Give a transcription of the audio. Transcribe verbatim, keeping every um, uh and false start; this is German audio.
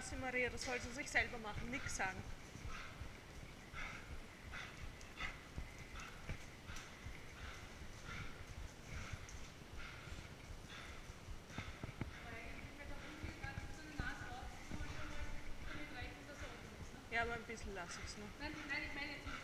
lasse Maria, das soll sie sich selber machen, nichts sagen. Ja, aber ein bisschen lasse ich es noch. Nein, nein, ich meine jetzt